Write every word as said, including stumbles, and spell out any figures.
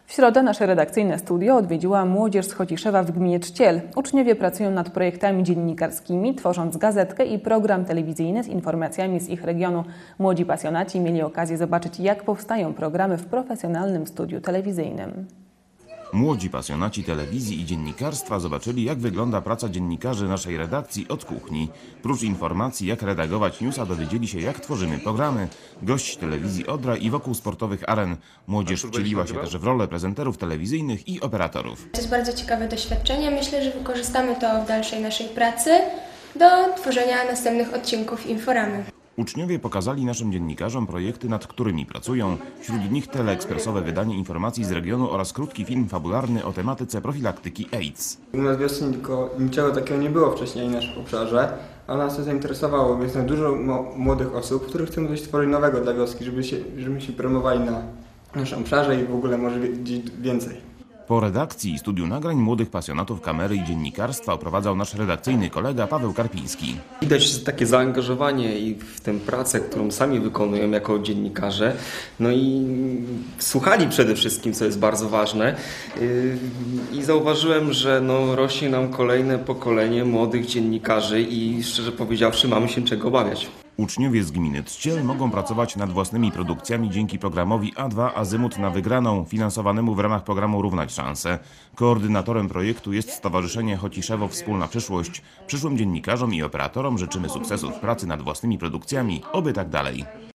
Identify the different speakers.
Speaker 1: W środę nasze redakcyjne studio odwiedziła młodzież z Chociszewa w gminie Czciel. Uczniowie pracują nad projektami dziennikarskimi, tworząc gazetkę i program telewizyjny z informacjami z ich regionu. Młodzi pasjonaci mieli okazję zobaczyć, jak powstają programy w profesjonalnym studiu telewizyjnym.
Speaker 2: Młodzi pasjonaci telewizji i dziennikarstwa zobaczyli, jak wygląda praca dziennikarzy naszej redakcji od kuchni. Prócz informacji, jak redagować newsa, dowiedzieli się, jak tworzymy programy, gość telewizji Odra i wokół sportowych aren. Młodzież wcieliła się też w rolę prezenterów telewizyjnych i operatorów.
Speaker 3: To jest bardzo ciekawe doświadczenie. Myślę, że wykorzystamy to w dalszej naszej pracy do tworzenia następnych odcinków Inforamy.
Speaker 2: Uczniowie pokazali naszym dziennikarzom projekty, nad którymi pracują. Wśród nich teleekspresowe wydanie informacji z regionu oraz krótki film fabularny o tematyce profilaktyki AIDS.
Speaker 4: U nas w wiosce niczego takiego nie było wcześniej w naszym obszarze, a nas to zainteresowało, więc jest dużo młodych osób, których chcemy coś stworzyć nowego dla wioski, żeby się, żeby się promowali na naszym obszarze i w ogóle może wiedzieć więcej.
Speaker 2: Po redakcji i studiu nagrań młodych pasjonatów kamery i dziennikarstwa oprowadzał nasz redakcyjny kolega Paweł Karpiński.
Speaker 5: Widać takie zaangażowanie i w tę pracę, którą sami wykonują jako dziennikarze. No i słuchali przede wszystkim, co jest bardzo ważne. I zauważyłem, że no rośnie nam kolejne pokolenie młodych dziennikarzy i szczerze powiedziawszy mamy się czego obawiać.
Speaker 2: Uczniowie z gminy Czciel mogą pracować nad własnymi produkcjami dzięki programowi A dwa Azymut na wygraną, finansowanemu w ramach programu Równać Szanse. Koordynatorem projektu jest Stowarzyszenie Chociszewo Wspólna Przyszłość. Przyszłym dziennikarzom i operatorom życzymy sukcesu w pracy nad własnymi produkcjami, oby tak dalej.